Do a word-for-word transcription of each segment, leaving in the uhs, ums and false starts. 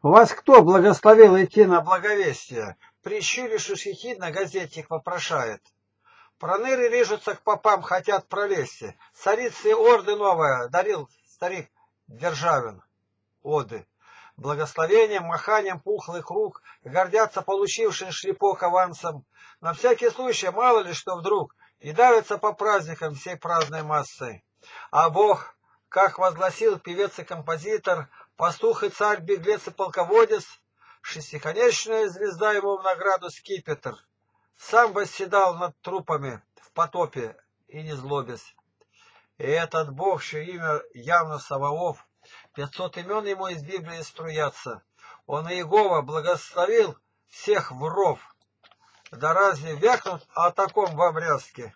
Вас кто благословил идти на благовестие? Прищурившись ехидно, газетчик вопрошает. Проныры режутся к попам, хотят пролезть. Царицы орды новая дарил старик Державин. Оды. Благословением, маханием пухлых рук гордятся получившим шлепок авансом. На всякий случай, мало ли что вдруг, и давятся по праздникам всей праздной массой. А Бог, как возгласил певец и композитор, пастух и царь, беглец и полководец, шестиконечная звезда ему в награду скипетр, сам восседал над трупами в потопе и не злобясь. И этот Бог, чье имя явно Саваоф, пятьсот имен ему из Библии струятся. Он Иегова благословил всех воров. Да разве вякнут о таком в обрядке?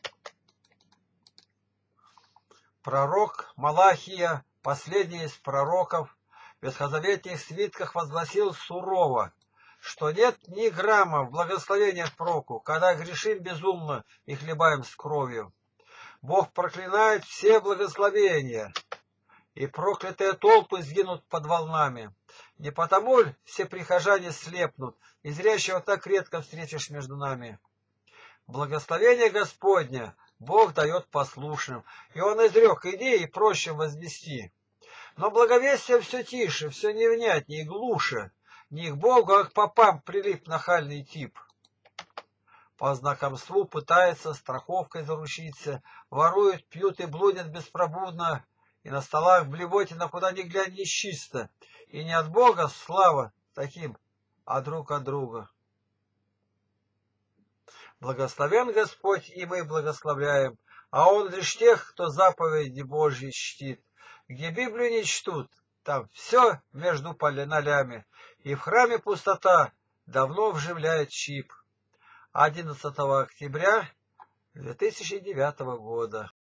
Пророк Малахия, последний из пророков, в ветхозаветных свитках возгласил сурово, что нет ни грамма в благословениях проку, когда грешим безумно и хлебаем с кровью. Бог проклинает все благословения, и проклятые толпы сгинут под волнами. Не потому ли все прихожане слепнут, и зрящего так редко встретишь между нами? Благословение Господня Бог дает послушным, и Он изрек: иди и проще вознести. Но благовестие все тише, все невнятнее и глуше. Не к Богу, а к попам прилип нахальный тип. По знакомству пытается страховкой заручиться, воруют, пьют и блудят беспробудно, и на столах в блевотина куда ни глянь нечисто, и не от Бога слава таким, а друг от друга. Благословен Господь, и мы благословляем, а Он лишь тех, кто заповеди Божьи чтит. Где Библию не чтут, там все между полями, и в храме пустота давно вживляет чип. одиннадцатого октября две тысячи девятого года.